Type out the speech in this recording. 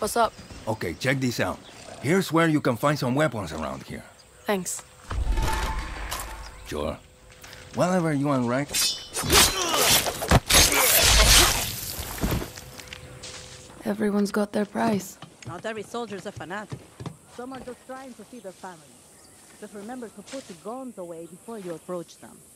What's up? Okay, check this out. Here's where you can find some weapons around here. Thanks. Sure. Whatever you want, right? Everyone's got their price. Not every soldier's a fanatic. Some are just trying to see their families. Just remember to put the guns away before you approach them.